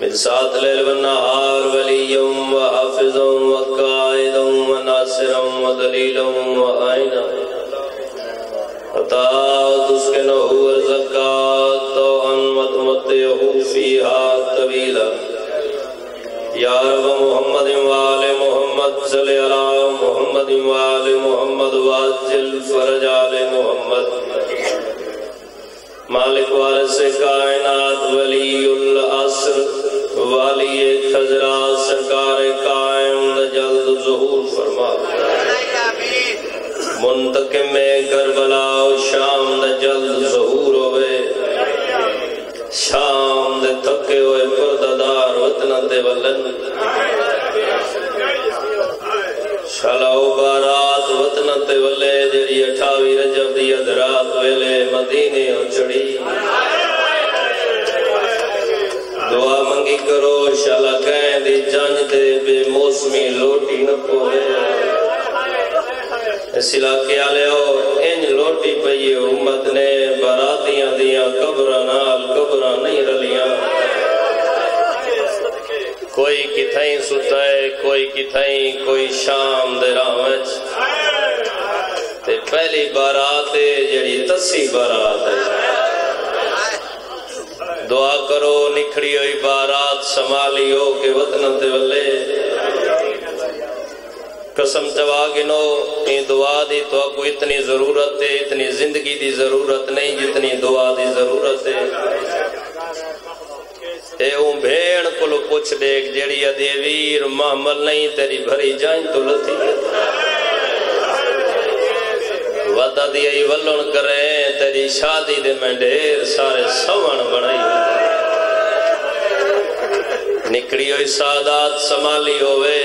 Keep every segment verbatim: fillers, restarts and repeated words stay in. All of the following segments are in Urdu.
من سات لیل والنہار ولیا وحافظا وقائدا وناصرا ودلیلا وآئنا حتی تسکنہ الزکاة طوعا وتمتعہ فیہا طویلا یا رب محمد وآل محمد صلی علی محمد وآل محمد واجل فرج آل محمد مالک وارث کائنات ولی العصر والی خضرا سرکار قائم جلد ظہور فرما منتقم کربلا شام دا جلد ظہور ہوئے شام دے تھکے ہوئے پردادار وطن دے ولن شلاو بارات وطن تے ولے جڑی اٹھاوی رجب دی ادرات ویلے مدینے چڑی دعا منگی کرو شالا کہیں دی جنج دے بے موسمی لوٹی نہ پوے اس علاقے آلے ہو انج لوٹی پئی امت نے براتیاں دیاں قبران آل قبران نہیں رلیاں کوئی کتھائیں ستا ہے کوئی کتھائیں کوئی شام دے رامچ تے پہلی بارات جڑی تسی بارات ہے دعا کرو نکھڑی ہوئی بارات سمالی ہو کہ وطن تے ولے قسم چوا گنو یہ دعا دی تو کو اتنی ضرورت ہے اتنی زندگی دی ضرورت نہیں جتنی دعا دی ضرورت ہے اے اون بھیڑ کلو پوچھ دیکھ جیڑی ادیویر محمل نہیں تیری بھری جائیں تو لتی وطا دی ای ولن کرے تیری شادی دے میں ڈھیر سارے سوان بڑھائی نکڑی ہوئی سادات سمالی ہوئے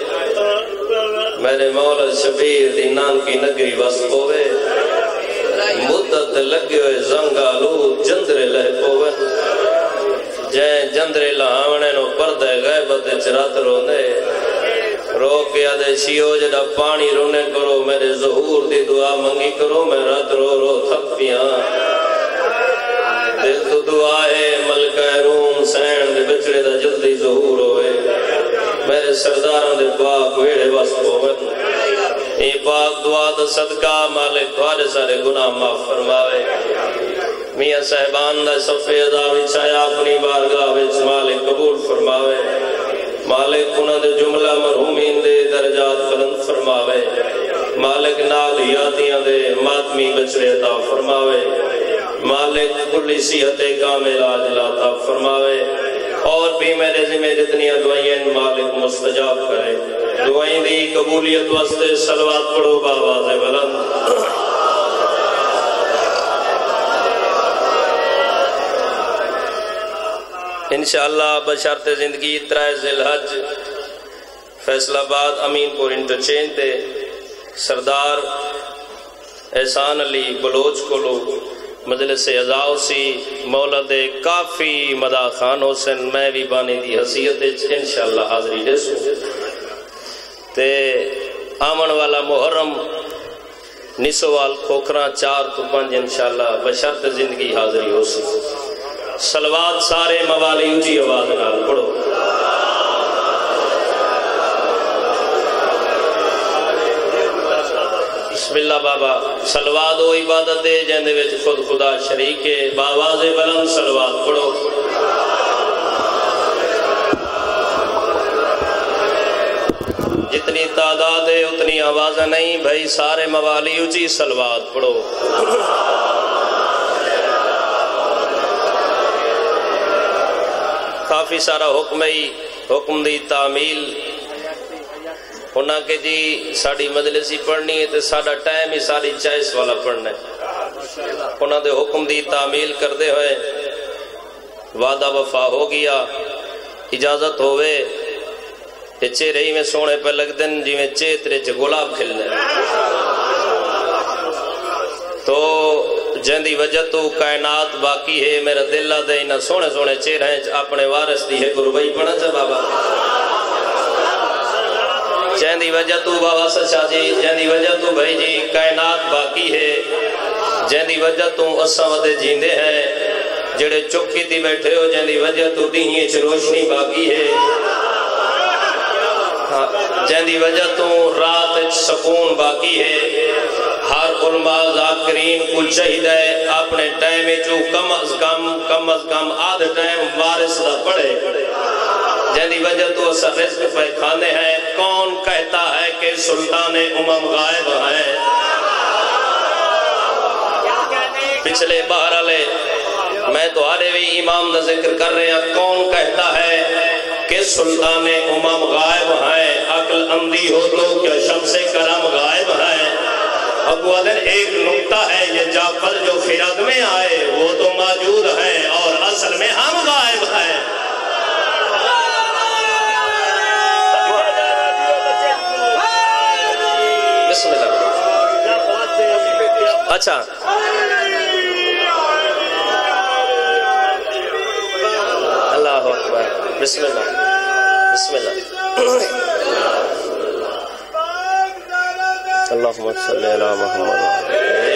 میرے مولا شبیر دی نام کی نگری وسط ہوئے مدت لگے ہوئے زنگالو جندرے لہ پوے جائیں جندرے لہاونے نو پردے غیبت چرات رونے رو کے آدھے شیو جڑا پانی رونے کرو میرے ظہور دی دعا منگی کرو میں رات رو رو تھک پیاں دل تو دعا ہے ملکہ روم سین دے بچڑے دا جلدی ظہور ہوئے میرے سرداروں دے پاک ویڑے واسط ہوئے اے پاک دعا دا صدقہ مالک دوارے سارے گناہ معاف فرماوے میاں صاحبان دا صفحے ادا وچھایا اپنی بارگاہ وچ مالک قبول فرماوے مالک انہاں دے جملہ مرحومین دے درجات بلند فرماوے مالک نال یادیاں دے ماتمی بچڑے عطا فرماوے مالک کلی صحت کامل عاجل عطا فرماوے اور بھی میرے ذمہ جتنی دعائیں مالک مستجاب کرے دعائیں دی قبولیت واسطے صلوات پڑھو بآواز بلند انشاءاللہ بشرط زندگی ترائے ذی الحج فیصل آباد امین پور انٹرچینج تے سردار احسان علی بلوچ کو لوگ مجلس اعزاؤ سی مولد کافی مدا خان حسین میں بھی بانی دی حیثیت انشاءاللہ حاضری دے سو تے آمن والا محرم نسوال کھوکھراں چار تو پنج انشاءاللہ بشرط زندگی حاضری ہو سی صلوات سارے موالی اونچی آواز نال پڑھو بسم اللہ بابا صلوات و عبادت دے جندے وچ خود خدا شریک ہے باواز بلند صلوات پڑھو جتنی تعداد ہے اتنی آواز نہیں بھائی سارے موالی اونچی صلوات پڑھو کافی سارا حکم ہی حکم دی تعمیل ہونا کہ جی ساڑی مجلسی پڑھنی ہے تو ساڑا ٹائم ہی ساری چائس والا پڑھنا ہے ہونا دے حکم دی تعمیل کر دے ہوئے وعدہ وفا ہو گیا اجازت ہوئے کہ چہرے ہی میں سونے پہ لگ دن جی میں چیترے چھ گلاب کھل لے تو جندی وجہ تو کائنات باقی ہے میرا دل دے نہ سونے سونے چہرے اپنے وارث دی ہے گروبائی پڑھا چاہ بابا جندی وجہ تو بابا سچا جی جندی وجہ تو بھائی جی کائنات باقی ہے جندی وجہ تو اساں ودے جیندے ہیں جڑے چکی تھی بیٹھے ہو جن دی وجہ تو دیئے چھ روشنی باقی ہے، جن دی وجہ تو رات سکون باقی ہے۔ ہر علماء ذاکرین کو چاہیے اپنے ٹائم جو کم از کم کم از کم آدھ ٹائم وارث دا پڑھے، جن دی وجہ تو اسا رزق پہ کھانے ہیں۔ کون کہتا ہے کہ سلطان امم غائب ہے؟ پچھلے بہرحالے میں تو آرے بھی امام دا ذکر کر رہے ہیں، کون کہتا ہے کہ سلطان امم غائب ہے؟ عقل اندھی ہو تو کیا شمس کرم غائب ہے؟ ابو عدن ایک نکتہ ہے، یہ جعفر جو فرد میں آئے وہ تو موجود ہیں اور اصل میں ہم غائب ہیں۔ بسم اللہ۔ اچھا اللہ اکبر، بسم اللہ بسم اللہ۔ اللہم صلی علی محمد۔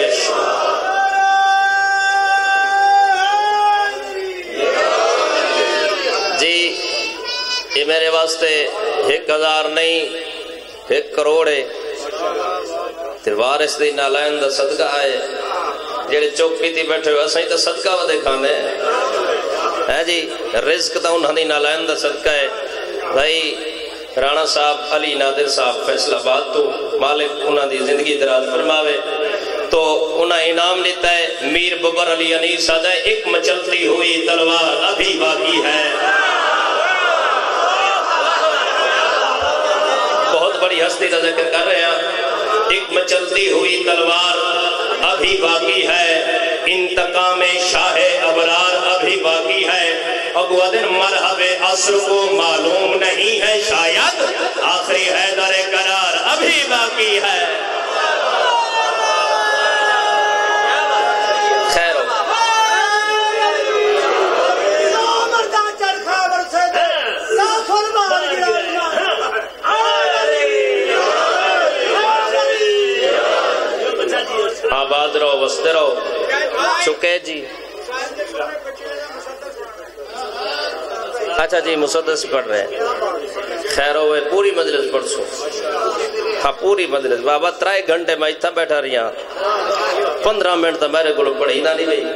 جی یہ میرے واسطے ایک ہزار نہیں ایک کروڑ ہے، تے وارث دی نالائن دا صدقہ ہے، جڑے چوکی تھی بیٹھے ہوئے اساں تے صدقہ ودے کھانے ہے جی، رزق تا انہاں دی نالائن دا صدقہ ہے۔ بھائی رانا صاحب علی نادر صاحب فیصل آباد تو مالک انہاں دی زندگی دراز فرماوے، تو انہاں انعام لیتا ہے میر ببر علی انیس صدہ ایک مچلتی ہوئی تلوار ابھی باقی ہے۔ بہت بڑی ہستی کا ذکر کر رہے ہیں، ایک مچلتی ہوئی تلوار ابھی باقی ہے، انتقام شاہ ابرار ابھی باقی ہے۔ ابو عدن مرحب عصر کو معلوم نہیں ہے شاید، آخری حیدر قرار ابھی باقی ہے۔ خیر ہو آباد رہو وستے رہو۔ چکے جی اچھا جی مسدس پڑھ رہے ہیں، خیر ہوئے پوری مجلس پڑھ سو، ہاں پوری مجلس بابا ترائے گھنٹے میں اتنا بیٹھا رہی ہاں، پندرہ منٹ تا میرے کو پڑھی نہ نہیں رہی۔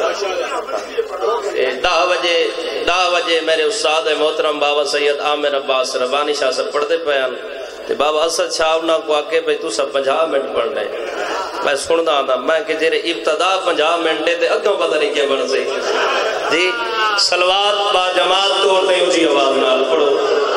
دہ بجے دہ بجے میرے استاد محترم بابا سید عامر عباس ربانی شاہ سے پڑھتے پیان، بابا اسد شاہ انہاں کو آکے بھئی تو سب پنجھا منٹ پڑھ لے، میں سننا آتا میں کہ جیرے ابتدا پنجھا منٹے تے اگوں پتہ نہیں کیا بن سی جی۔ سلوات با جماعت طور تے اونچی آواز نال پڑھو۔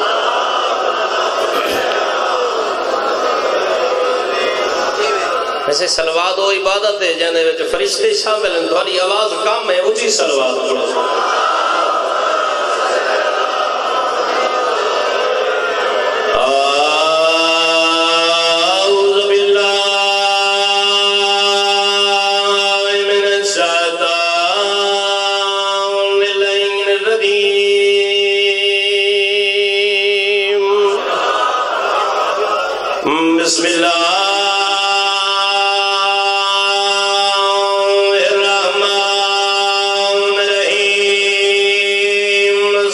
ایسے سلوات و عبادت ہے جانے وچ فرشتے شامل ہیں، تھوڑی آواز کم ہے، اونچی سلوات پڑھو۔ بسم اللہ الرحمن الرحیم،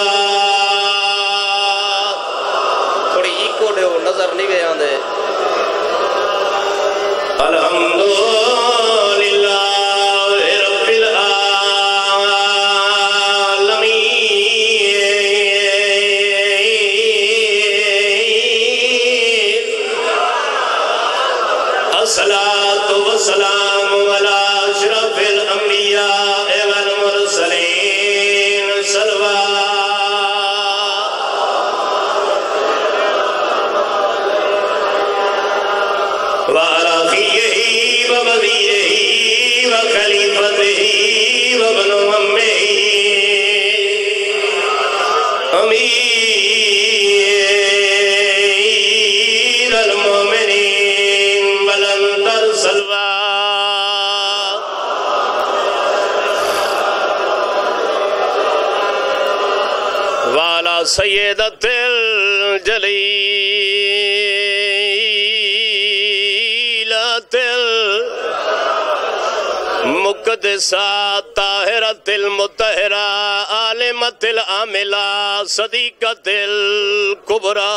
صلوات تھوڑی ایکو دے ہو نظر نہیں گئے آندے۔ الحمدللہ رب الصلاة والسلام على أشرف الأنبياء والمرسلين، صلوات وعلى خيه ووزيره وخليفته وابن أمه أمير المؤمنين بلندر صلوات وعلى سيدة الجليلة المقدسة طاهرة المطہرہ عالمت العاملہ صدیقت الکبریٰ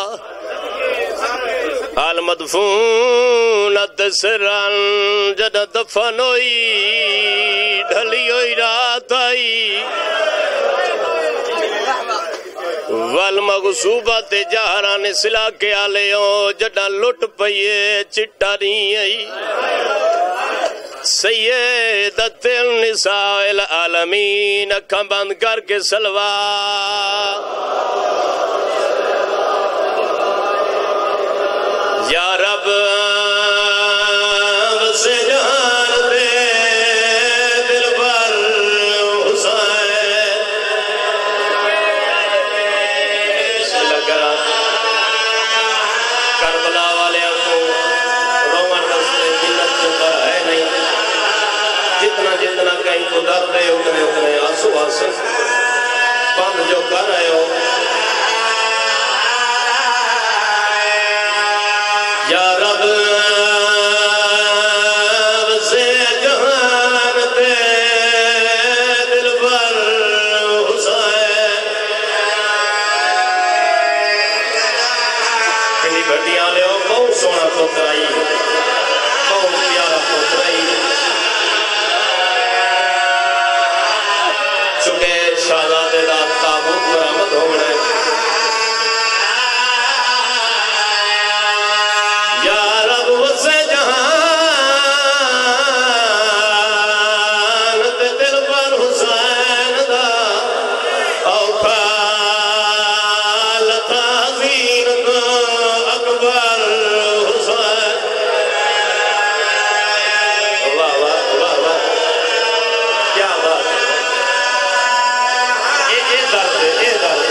المدفونت سرن جد دفن ہوئی ڈھلی ہوئی رات آئی والمغصوبت جہران سلا کے آلیوں جڈا لٹ پئیے چٹا نہیں آئی سیدت النساء العالمین اکھاں بند کر کے سلوا یا رب وسع جہان دے دل پر حسین بسم اللہ کرا کربلا والے کو رومن رستے جنت جو پر ہے نہیں جتنا جتنا کہیں کو درد ہے اتنے اتنے آنسو آسن بند جو کر رہے ہو یا رب وسع جہان دے دل پر حسین کنی بھٹیاں لے ہو بہت سونا پترائی بہت پیارا پترائی چکے شہزادے دا تابوت برآمد ہونے یا رب وسع جہان دے دل پر حسین دا اوکھا لتا زینت اکبر حسین واہ واہ واہ واہ کیا بات ہے اے اے درد ہے اے درد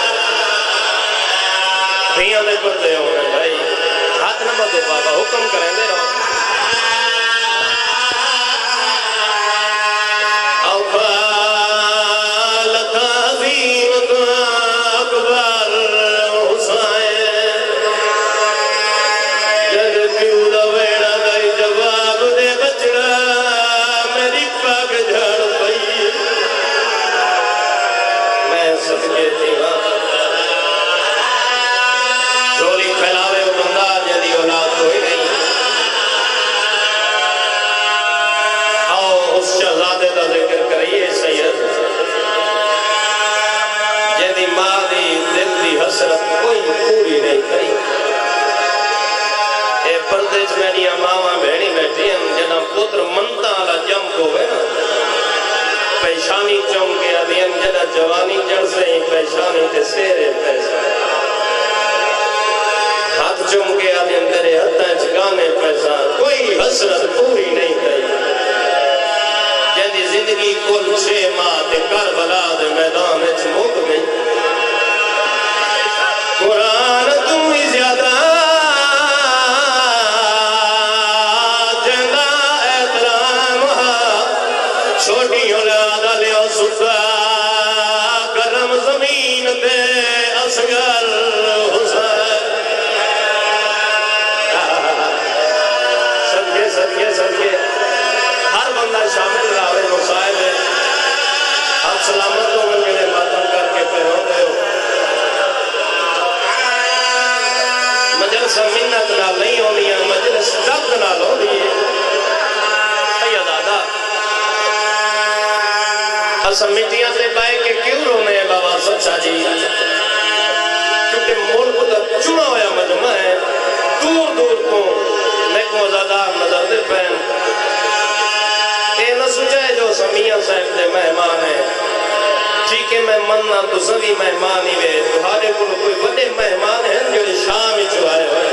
دھیاں دے پردے ہونے بھائی ہاتھ نہ دے بابا حکم کریں دے رہو اوفال تعظیم اکبر حسین جد کیوں دا ویڑا دائی جواب دے بچڑا میری پاک جھڑ پئی میں صدقے تھی جھولی پھیلاوے وہ بندہ جدی اولاد کوئی نہیں آؤ اس شہزادے دا ذکر کریے سید جدی ماں دی دل دی حسرت کوئی پوری نہیں کری اے پردے چ میری ماواں بھیڑی بیٹھی ہیں جنا پتر منتا والا جم ہوئے نا پیشانی چوم کے آدین جنا جوانی جڑ سے ہی پیشانی کے سیرے پیسہ ہاتھ چوم کے آدین تیرے ہتھاں چگانے پیسہ کوئی حسرت پوری نہیں کری جیدی زندگی کل چھ ماہ تے کربلا دے میدان وچ مک گئی قرآن تم ہی زیادہ جندہ احترام چھوٹی اولاد لیو ستا کرم زمین تے اصغر حسین صدقے صدقے صدقے ہر بندہ شامل راوے مسائل ہے آپ سلامت ہو من جڑے ماتم کر کے پیروں دے ہو مجلس منت نال نہیں ہونی ہے مجلس درد نال ہونی ہے ایا دادا اسا مٹیاں تے پائے کہ کیوں رونے ہیں بابا سچا جی کیونکہ ملک دا چنا ہویا مجمع ہے دور دور کو نیکو ازادار نظر دے پہن اے نہ سجائے جو سمیہ صاحب دے مہمان ہیں ٹھیک ہے میں مننا تو سبھی مہمان ہی وے تمہارے کو کوئی بڑے مہمان ہیں جو شام ہی چوائے ہوئے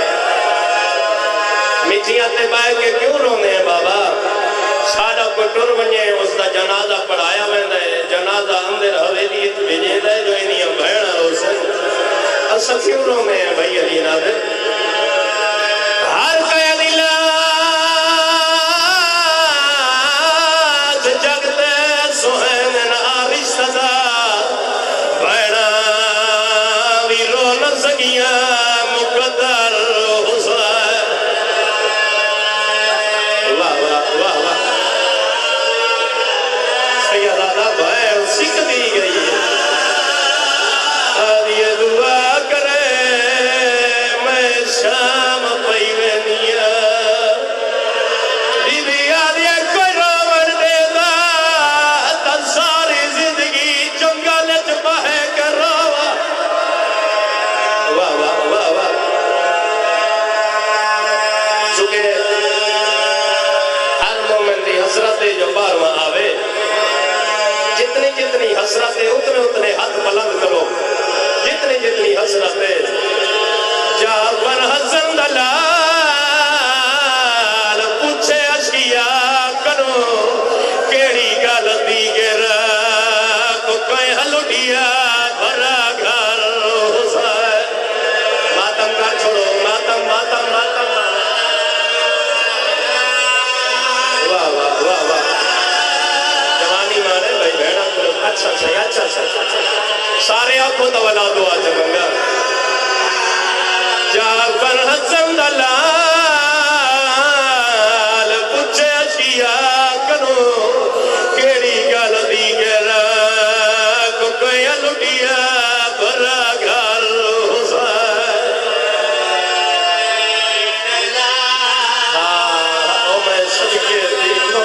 مٹھیاں تے بائے کے کیوں رونے ہیں بابا سارا کو ٹر بنیے اس دا جنازہ پڑھایا میں دے جنازہ اندر حویلی بھیجے دے جو انہی بھیڑا روسن اسا کیوں رونے ہیں بھائی علی نادر ہر کا علی لاز جگتے سوہن نارش صدا بھیڑا وی رو نہ سکیا مقدر حسین واہ واہ واہ واہ سیدہ لٹیا بھرا گھر حسین ماتم کا چھوڑو ماتم ماتم ماتم واہ واہ واہ واہ جوانی مانے بھائی بھیڑا کرو اچھا اچھا اچھا اچھا سارے آنکھوں تولا دعا چلنگا جا کر حسن دلال پچھے اشیاء کنو کیڑی گل دی گرا کو کوئی لٹیا بھرا گھر حسین ہاں او میں صدقے دیکھوں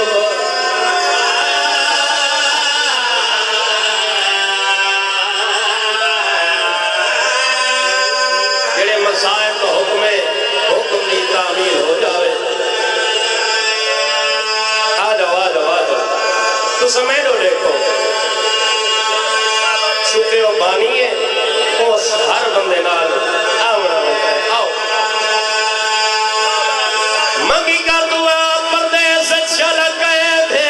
جڑے مسائل تو حکم حکم دی تعمیل ہو جاوے آ جاؤ آ جاؤ آ جاؤ تو سمیٹو دیکھو چونکہ وہ بانی ہے اس ہر بندے نال آونا ہوتا ہے آؤ منگی کر دعا پردے سے چل گئے تھے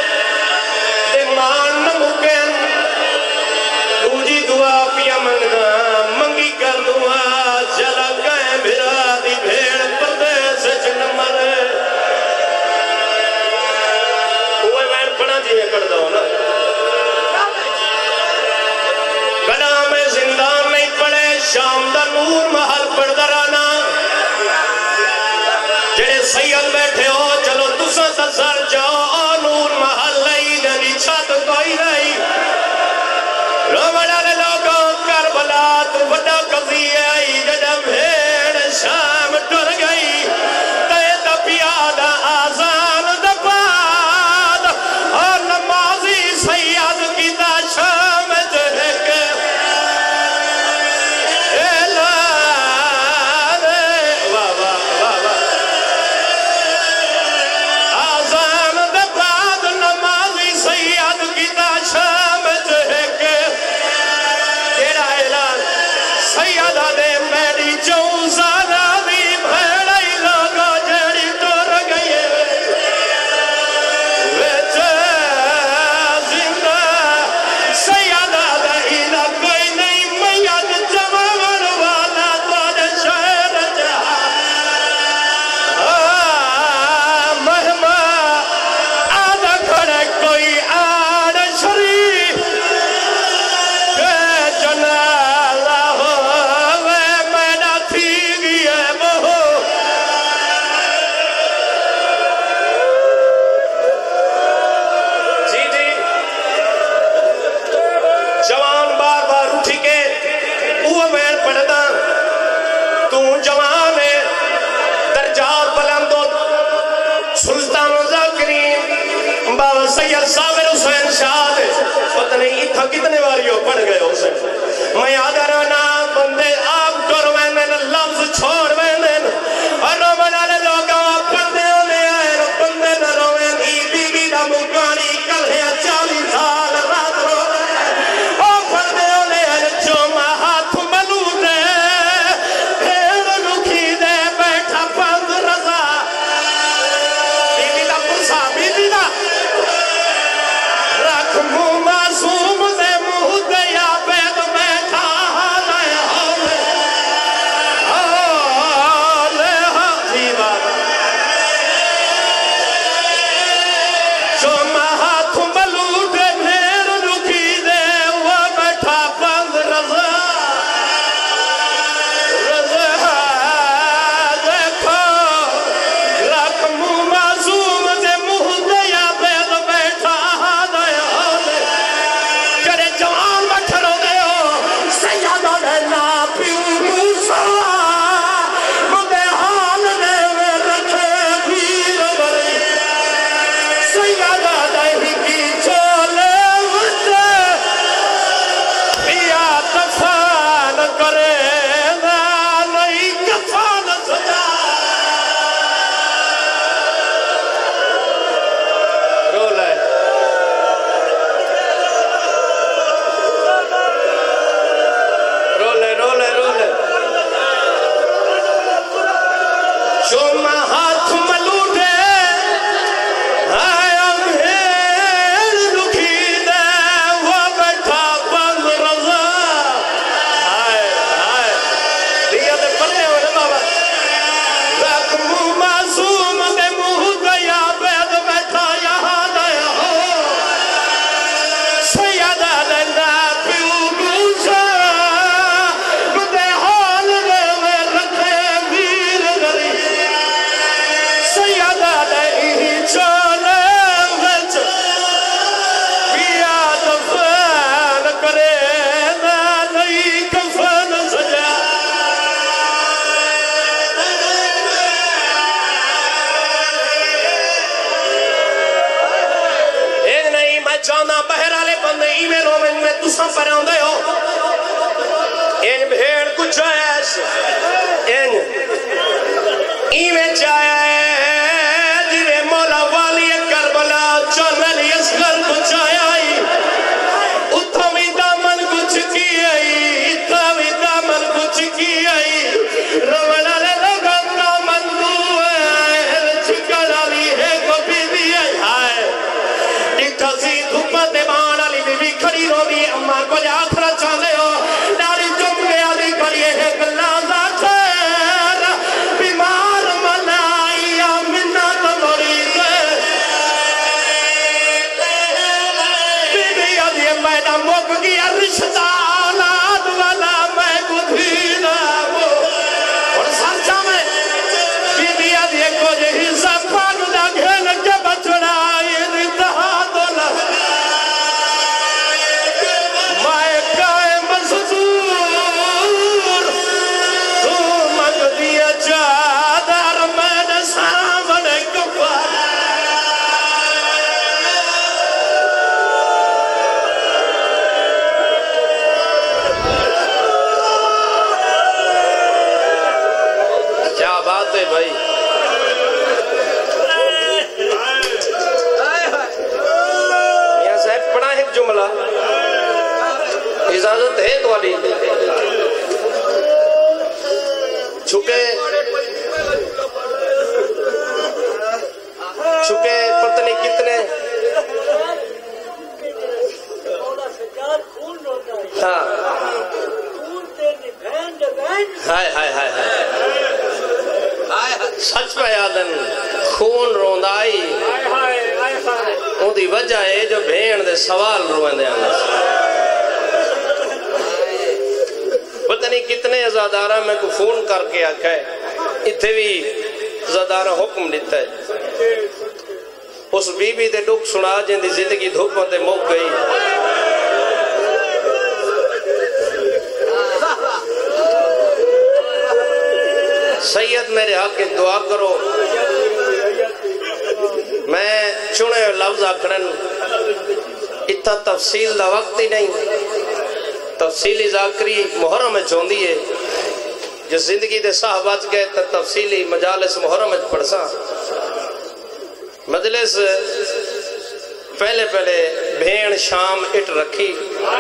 دیمان نمکن دوجی دعا پیا منگا منگی کر دعا چل گئے بھرا دی بھیڑ پردے سے چن مرے وہ میں پڑھا جی میں کر دو نا کلام زندان نہیں پڑے شام دا نور محل پڑھ درانا جڑے سید بیٹھے ہو چلو تسا تسر جاؤ نور محل نہیں جنی چھت کوئی نہیں روڑا لے لوگوں کربلا تو بڑا قضی آئی جڑا بھیڑ شام ٹر گئی تے دا پیادہ آزان دا پاد اور نمازی سید کی دا شام جہک واہ واہ واہ واہ آزان دا پاد نمازی سید کی دا شام جہک تیرا اعلان سیدہ دے میری جوں زارا بھی بھیڑائی لوگو جڑی ٹور گئی ویچے زندہ سیدہ دہینا کوئی نہیں میاد جوان والا تو شہر جہاں مہمہ آدھا کھڑے کوئی آڑ شریف کہ جنازہ ہوئے میڈا تھی گئے وہ جی جی جوان بار بار اٹھی کے وہ میں پڑھتا تو جوان ہے درجات بلند و سلطان و ذاکرین بابا سید صابر حسین شاد پتہ نہیں اتھا کتنے واریوں پڑھ گئے حسین میں آدھرانا بندے آپ کر ویندن لفظ چھوڑ ویندن اور رو بنانے لوگا پڑھنے ہونے آئے رو بندے نہ روین ای بی بی دا مکانی کل ہے چالی سال رات رو اور پڑھنے ہونے آئے جو ماں ہاتھ ملو دے پھر رکھی دے بیٹھا پند رضا بی بی دا پرسا بی بی دا رکھ مو معصوم دے مہد یا رہا دے ہو ان بھیڑ کچھ ایس ان ایویں چاہے جنہیں مولا والی کربلا چانلی اسگر کچھ آئی اتھا بھی دامن کچھ کی آئی اتھا بھی دامن کچھ کی آئی رونا لے لگا دامن دو ہے چکڑا لی ہے کو بھی بھی آئے ڈٹھا سی دھوپا دے بانا لی بھی بھی کھڑی رو بھی اماں کو جا کھڑا چاہے ہو ناری جم گیا دی کھڑی ہے گلازہ خیر بیمار ملائی آمینہ تموری دے بی بی آدھی میڈا موک گیا رشتہ آلاد والا میں بدھینا وہ اور سرچہ میں بی بی آدھی کو جے حصہ پاک دا گھن کے بچڑا انتہا دولا مائے کائے مصدور تو مگ دیا چادر میں نے سامنے کفا کیا بات ہے بھائی میاں صاحب پڑھا ایک جملہ اجازت ہے توالی چکے چکے پتنی کتنے ہاں ہائے ہائے ہائے ہائے سچ پہ یادن خون روندائی ان دی وجہ ہے جو بھین دے سوال روندے آنے پتہ نہیں کتنے ازادارہ میں کو فون کر کے آکھا ہے اتھے بھی ازادارہ حکم دیتا ہے اس بی بی دے ڈک سنا جن دی زندگی دھوپوں تے موک گئی سید میرے حق کے دعا کرو میں چنے لفظ آکھڑن اتنا تفصیل دا وقت ہی نہیں تفصیلی ذاکری محرم میں چوندی ہے جو زندگی دے ساہ بچ گئے تا تفصیلی مجالس محرم میں پڑھسا مجلس پہلے پہلے بھین شام اٹ رکھی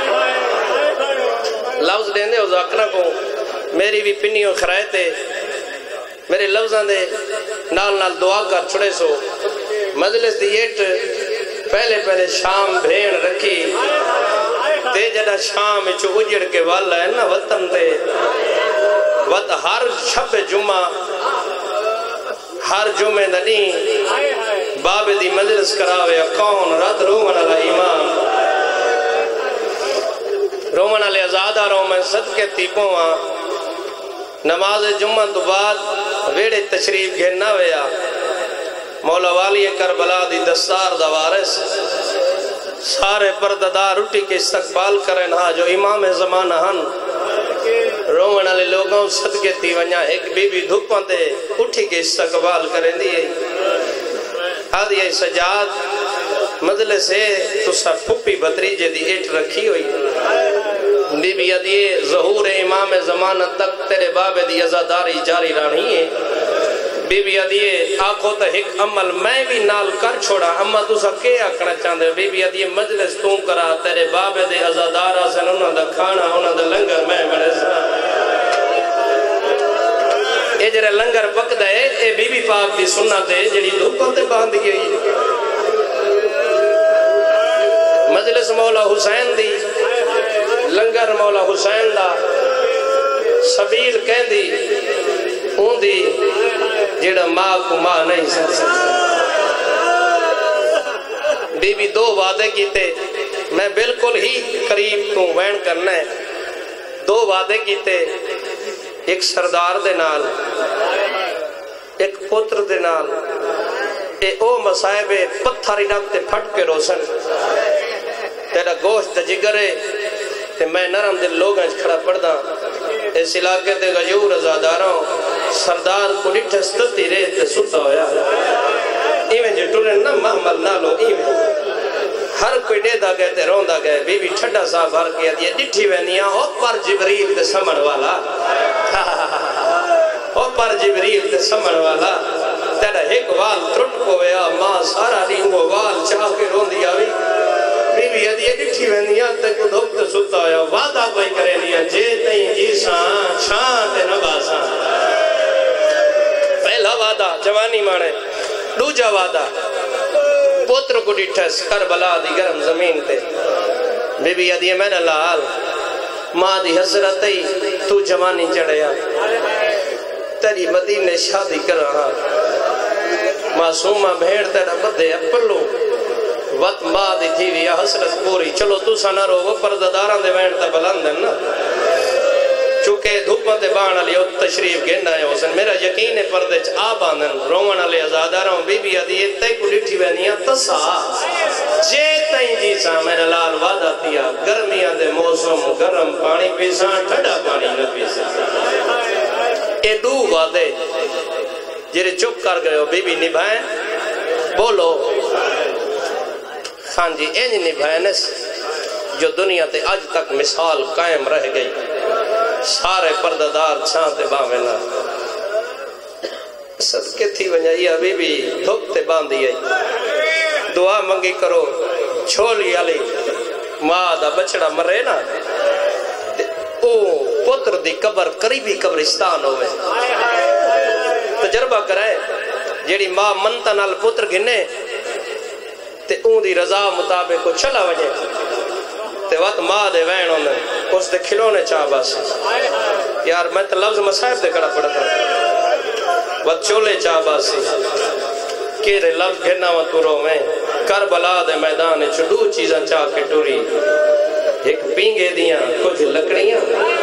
لفظ دیندے ہو ذاکرہ کو میری بھی پنی و خرائے میرے لفظاں دے نال نال دعا کر چھڑے سو مجلس دی اٹ پہلے پہلے شام بھین رکھی تے جڑا شام چو اجڑ کے والا ہے نا وطن دے وط ہر شب جمعہ ہر جمعہ دنی باب دی مجلس کراوے کون رات رومن علی امام رومن علی ازادہ رومن صدقے تیپوں نماز جمعہ تو بعد ویڑے تشریف گھننا ویا مولا والی کربلا دی دستار دا وارث سارے پرددار اٹھی کے استقبال کریں ہاں جو امام زمانہ ہن رومن علی لوگوں صدقے تی ونیا ایک بی بی دھپاں تے اٹھی کے استقبال کریں دیئے آدھی ہے سجاد مجلس ہے تو سا پھپی بطریجے دی ایٹ رکھی ہوئی بی بی ادیے ظہور امام زمانہ تک تیرے باب دی ازاداری جاری رانی ہے بی بی ادیے آنکھوں تا ایک عمل میں بھی نال کر چھوڑا اما تو سا کیا اکڑا چاندے بی بی ادیے مجلس توں کرا تیرے باب دے ازادارہ سے انہوں دا کھانا انہوں دا لنگر میں بڑے سا اے جرے لنگر پک دے اے بی بی پاک دی سنت ہے جڑی دھوپوں تے باندھ گئی مجلس مولا حسین دی لنگر مولا حسین دا سبیل کہن دی اون دی جڑا ماں کو ماں نہیں سکتا بی بی دو وعدے کیتے میں بالکل ہی قریب تو وین کرنا ہے دو وعدے کیتے ایک سردار دے نال ایک پتر دے نال اے او مسائب پتھاری ڈاکتے پھٹ کے روشن تیرا گوشت جگرے تے میں نرم دل لوگاں کھڑا پڑھدا اس علاقے تے غیور ازاداراں سردار کو ڈٹھے ستتی رہے تے ستا ہویا ایویں جو ٹولن نہ محمل نہ لو ایویں ہر کوئی ڈیدہ گئے تے روندہ گئے بی بی ٹھڈا صاحب بھر کے یہ ڈٹھی وینیاں او پر جبریل تے سمن والا او پر جبریل تے سمن والا تیرا ایک وال ترٹ کو ویا ماں سارا رینگو وال چاہ کے روندی آوی بی بی یہ ڈٹھی وینیاں تے کو دھوپ تے ستا ہویا وعدہ کوئی کرے لیا جے تئیں جیساں چھان تے نباساں پہلا وعدہ جوانی مانے دوجا وعدہ پوتر کو ڈٹھس کربلا دی گرم زمین تے بی بی یہ میں نے لال ماں دی حضرت ای تو جوانی چڑھیا تیری مدینے شادی کر رہا معصومہ بھیڑ تیرا بدے اپلو وقت ماں دی تھی ویا حسرت پوری چلو تو سا نہ رو وہ پردداران دے وینڈ تا بلندن نا چونکہ دھوپاں تے بان علی تشریف گھنڈا ہے حسن میرا یقین ہے پردے چ آب آندن رومن علی ازاداروں بی بی ادیے تے کو ڈٹھی وینیاں تسا جے تائیں جیسا میرا لال وعدہ تیا گرمیاں دے موسم گرم پانی پیساں ٹھڈا پانی نہ پیساں اے دو وعدے جیرے چپ کر گئے ہو بی بی نبھائیں بولو خان جی اینج نبھائنس جو دنیا تے آج تک مثال قائم رہ گئی سارے پرددار چھانتے بامینا صدقے تھی ونجائی ابھی بھی دھوپتے باندھی ہے دعا منگی کرو چھولی علی ماں دا بچڑا مرے نا او پتر دی قبر قریبی قبرستان ہوئے تجربہ کرائے جیڑی ماں منتا نال پتر گھنے تے اون دی رضا مطابق کو چلا وجے تے وقت ماں دے وین ہونے اس دے کھلونے چاہ باس یار میں تے لفظ مسائب دے کڑا پڑا تھا وقت چولے چاہ باسی کیرے لفظ گھرنا و تورو میں کربلا دے میدان چھڑو چیزاں چاہ کے ٹوری ایک پینگے دیاں کچھ لکڑیاں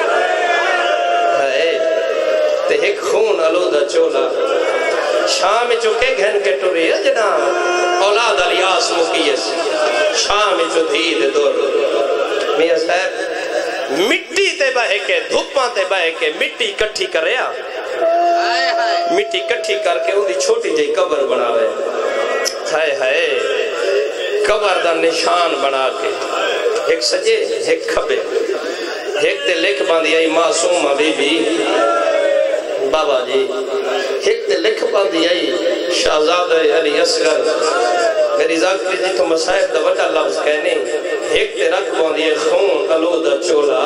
ہے تے ایک خون علودہ چولا شام چکے گھن کے ٹوری اجنا اولاد الیاس مکیس شام چو دھید دور میاں صاحب مٹی تے بہے کے دھوپاں تے بہے کے مٹی کٹھی کریا مٹی کٹھی کر کے ان دی چھوٹی جائی قبر بناوے ہائے ہائے قبر دا نشان بنا کے ایک سجے ایک کھبے ایک تے لکھ باندھی آئی معصومہ بی بی بابا جی ایک تے لکھ باندھی آئی شہزادہ علی اصغر میری ذاکری جی تو مسائب دا وڈا لفظ کہنے ایک تے رکھ باندھی ہے خون علودہ چولا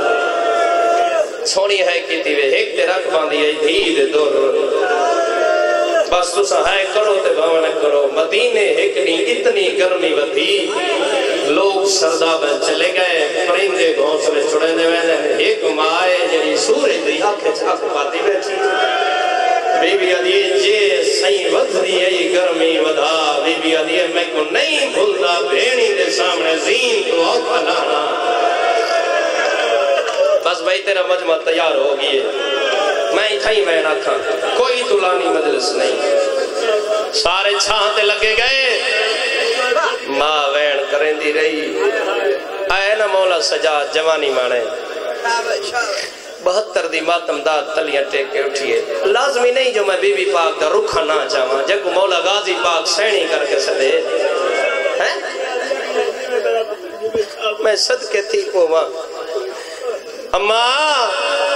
سونی ہے کی تیوے ایک تے رکھ باندھی ہے دھید دور بس تو سہائے کرو تے بھاونے کرو مدینے ایک نہیں اتنی گرمی ودھی لوگ سردہ بن چلے گئے پرندے گھونسلے چھڑے دے میں ایک مائے جنی سورج دی آنکھیں چھاک پاتی بیٹھی بی بی عدیے جے سائیں ودھری ہے گرمی ودھا بی بی عدیے میں کو نہیں بھولتا بھینی دے سامنے زین تو آنکھا لانا بس بھائی تیرا مجمع تیار ہوگی میں ہی تھائی میں نہ تھا کوئی دلانی مجلس نہیں سارے چھانتے لگے گئے ماں وین کریں دی رہی آئے نا مولا سجاد جوانی مانے بہتر دی ماتم داد تلیاں ٹیک کے اٹھئے لازمی نہیں جو میں بی بی پاک دا رکھا نہ چاہاں جب مولا غازی پاک سینی کر کے سدے میں صدقے تھی کو ماں اماں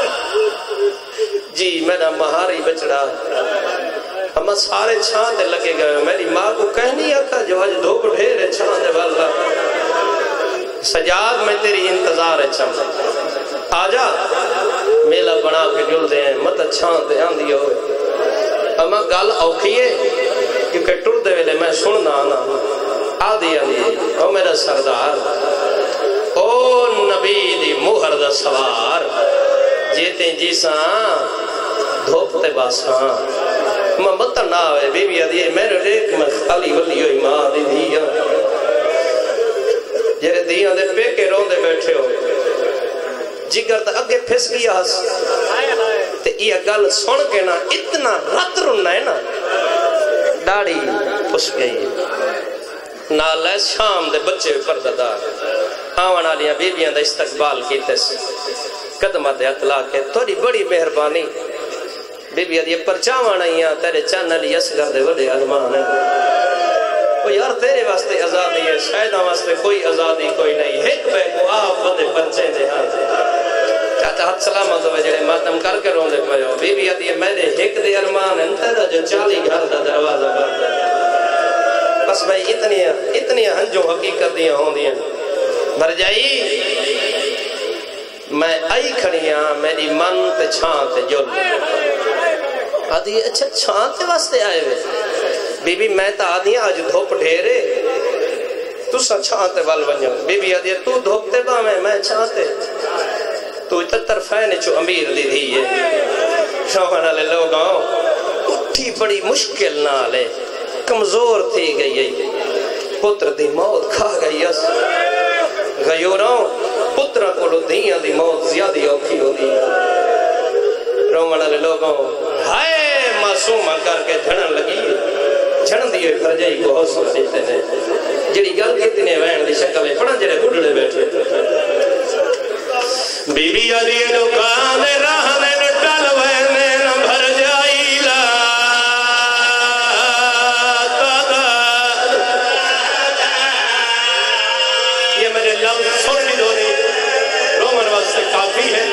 جی میرا مہاری بچڑا ہم سارے چھانتے لگے گئے میری ماں کو کہنی آکا جو آج دھوپ ڈھیرے چھانتے والا سجاد میں تیری انتظار ہے چھانتے آجا میلہ بنا کے جل دے ہیں مت چھانتے آندھی ہوئے اما گل اوکھیے کیونکہ ٹر دے ویلے میں سننا آنا آدھی آدھی او میرا سردار او نبی دی مہر دا سوار جیتے جیساں دھوپتے باساں ماں بطر نہ آوے بی بی آدھی میرے ریک میں خالی ولی ہوئی ماں دی دیا جیرے دیا دے پے کے رون دے بیٹھے ہو جگر تا اگے پھس گیا ہس تے یہ گل سن کے نا اتنا رت رننا ہے نا ڈاڑی پس گئی نالے شام دے بچے پرددار آوان آلیاں بیبیاں دا استقبال کی تیس قدمت اطلاع کے توڑی بڑی مہربانی بی بی یہ پرچاواں نہیں تیرے چان علی اصغر دے وڈے ارمان ہیں وہ یار تیرے واسطے آزادی ہے، شاید واسطے کوئی آزادی کوئی نہیں، ایک بے کو آپ بندے پرچے دے ہاں چاچا ہاتھ سلامت ہوئے جڑے ماتم کر کے رون دے پہو بی بی آتی ہے میں نے ایک دے ارمان انتہا جو چالی گھر دا دروازہ بند ہے بس بھائی اتنی اتنی ہنجوں حقیقت دیا ہوں دیا بھر جائی میں آئی کھڑیاں میری من تے چھان تے جل آدھی اچھا چھان تے واسطے آئے ہوئے بی بی میں تا آدھی آج دھوپ ڈھیرے تو سا چھان تے وال ونجو بی بی آدھی تو دھوپ تے با میں میں چھان تے تو اتر طرفین چو امیر دی دی ہے شوہنہ لے لوگ آؤں اٹھی بڑی مشکل نہ لے کمزور تھی گئی ہے پتر دی موت کھا گئی اس غیوراں پترہ کو لو دیاں دی موت زیادی اوکھی ہو دی رومنہ لے لوگ آؤں ہائے معصومہ کر کے دھڑن لگی جھڑن دیئے کر جائی کو حوصلہ دیتے ہیں جڑی گل کتنے وین دی شکل میں پڑھا جڑے گھڑلے بیٹھے بی بی علی دکان راہ میں نٹل وینے نہ بھر جائی لا تدار یہ میرے لفظ سن لی دونی رومن واسطے کافی ہے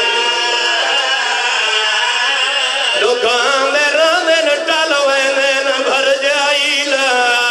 دکان راہ میں نٹل وینے نہ بھر جائی لا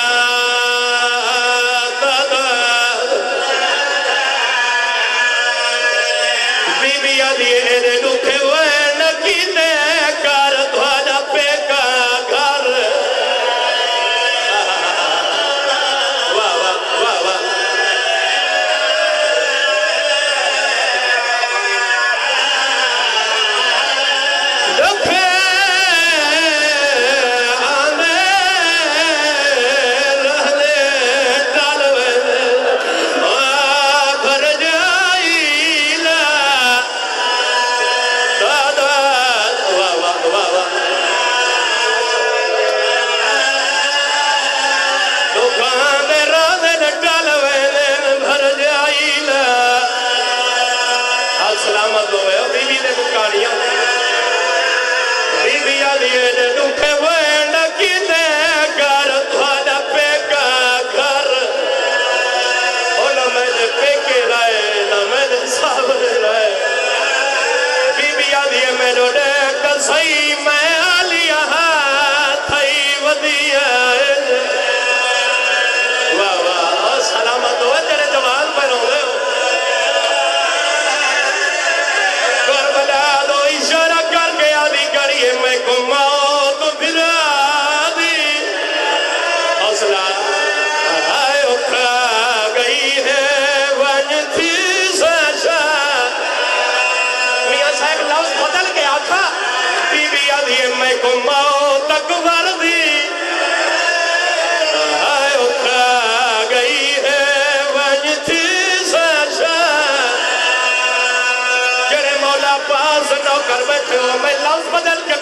سلامت ہوئے بی بی دے دکانیاں بی بی آلیے دے دکھے ہوئے نکی دے گھر تھوڑا پے کا گھر او نہ میں دے پے کے رائے نہ میں دے سابر رائے بی بی آلیے میں رو دے کسائی میں آلیہ تھائی ودیا واہ واہ سلامت ہوئے تیرے جوان پر ہوئے ہو کربلا دو اشارہ کر کے آدھی کریے میں کو موت بھرا دی حوصلہ آئے اکھا گئی ہے ونج تھی ساشا میاں صاحب لفظ بدل کے آکھا بی بی آدھی میں کو موت اکبر دی آئے اکھا گئی ہے ونج تھی ساشا مولا پاس نو کر بیٹھے ہو میں لفظ بدل کے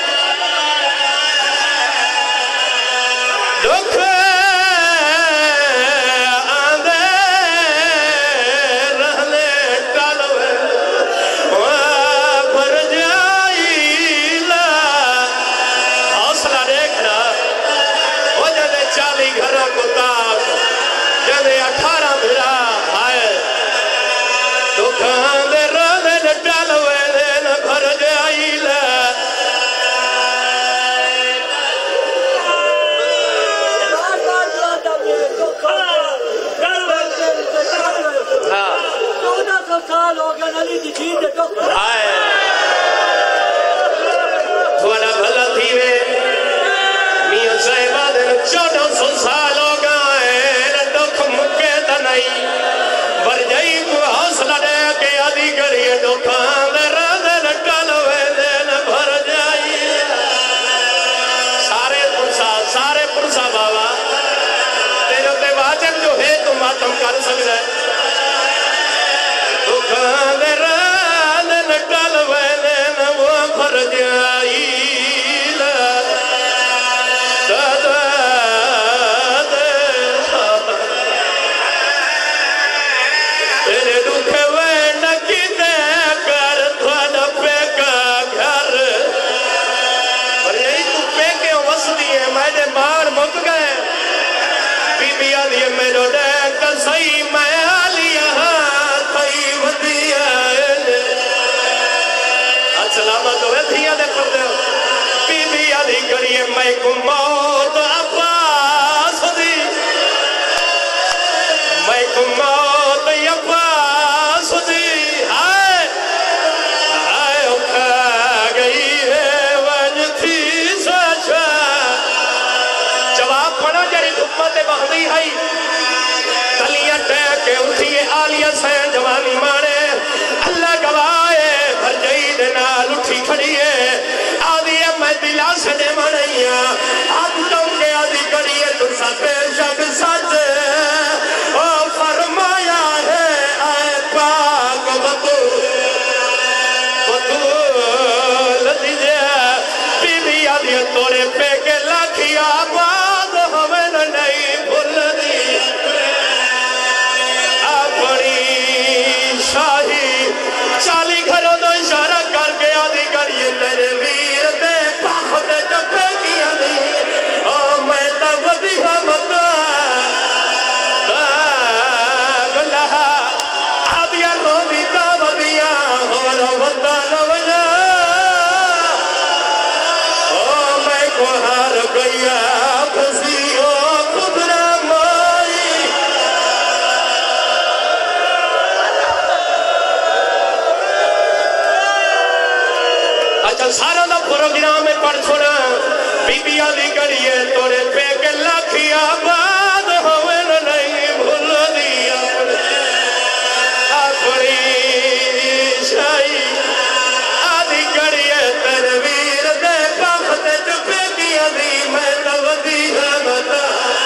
دکھ آندے رہنے ٹالوے بھر جائی لا حوصلہ دیکھنا وہ جدے چالی گھروں کو تاک جدے اٹھارہ بھرا آئے دکھ آندے تھوڑا بھلا تھی وے میاں صاحبہ دن چودہ سو سال ہو گئے دکھ مکے تنائی بر جائی کو حوصلہ دے کے آدھی کریے دکھان دے رادے نکال ہوئے دین بھر جائی سارے پرسا سارے پرسا بابا تیرے تے واجب جو ہے تو ماتم کر سکتا ہے دکھان دے رادے پاسے دے منیا آج کم کے آدھی کریے تو سب شک سچ او فرمایا ہے اے پاک بطول بطول دیجئے بی بی آدھی توڑے پہ کے لاکھی آباد ہمیں نہیں بھول دی اپنی شاہی چالی گھروں دو اشارہ کر کے آدھی کریے تیرے ویر دے پاک دے جبے کی آدھی او میں تا ودیہ مطا گلہ آدھیا رو دیتا ودیہ اور وطا نوجہ او میں کو ہار گیا پسی او خدرہ مائی اچھا سارا دا پروگرام میں پڑھ چھوڑا بی بی علی کریے توڑے پہ کے لاکھی آباد ہوئے نہیں بھول دیا اپنی شاہی آدھی کریے ترویر دے پاکت جبے کی علی میں نوزی حمدہ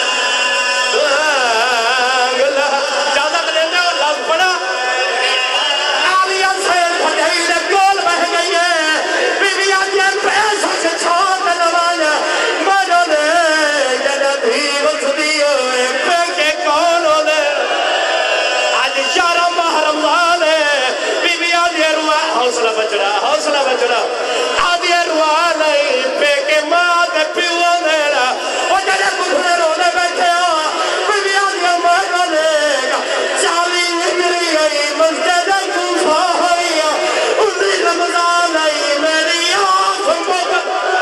جادہ کریں گے لفظ پڑھا آلیہ سے بھجائی لے گول بہ گئی ہے بی بی آدھی پیسہ سے چھوٹ نوایا مجھو دے جنہ بھی وصدی ہوئے پہ کے کون ہو دے آج شارہ ماہ رمضان ہے بی بی آدھی روا حوصلہ بچڑا حوصلہ بچڑا آدھی روا نہیں پہ کے ماں دے پیو دینا وہ جنہ کچھنے رونے بیٹھے ہو بی بی آدھی مجھو دے گا چالی نگری گئی مسجد کوفہ ہوئی اسی رمضان آئی میری آنکھ موقع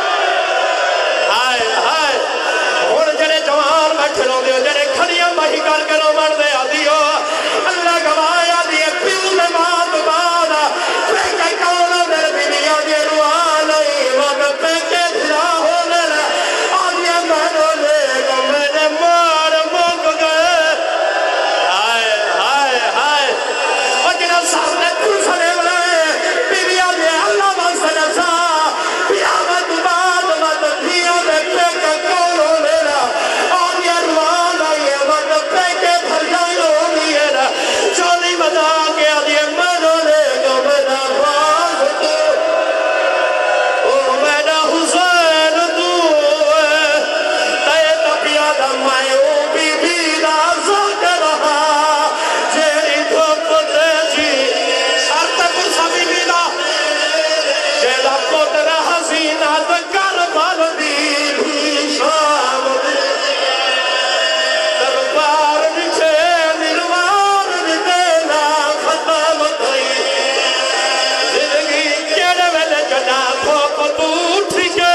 ہائے ہائے ہون جنے جوان بیٹھے رو دیو جنے کھڑیاں مہی کر کرو مر دے آدھیو اللہ گوایا دیئے پیو میں مات بانا پھینکے کونو در بی بی آدھی روان آئی وقت پھینکے پھرا ہونے لے آدھیے مہنو لے گو میں نے مار موک گئے ہائے ہائے ہائے اور جنہ سامنے پوچھنے والے بی بی آدھی اللہ بسنے سا پیامت بات مت بھیوں میں پھینکے کونو لے لے آدھیے روان آئی وقت پھینکے پھر جائے ہوگی ہے چولی بتا کے آدھیے مہنو لے گو میں نے باز تو او میں نے حسین تو تے تپیا دمائے او بی بی رازو کر رہا جیری دھوپ دے جی سر تک سبھی بیدہ جیدہ پتر حسینہ دکر بال دی بھی شام دربار نچے نروار دینا ختم تھئی زندگی کیڑے ویلے جنا پھوپ تو اٹھ کے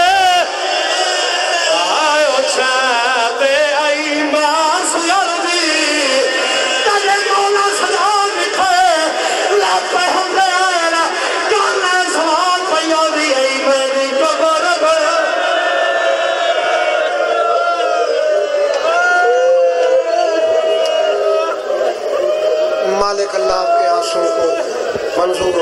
آئے اچھاتے آئی ماس یردی تجھے مولا سجا بکھے لاپے ہم دے آئے نا کانے سوال پیو دی آئی میری قبر بھر مالک اللہ کے آنسوں کو منظور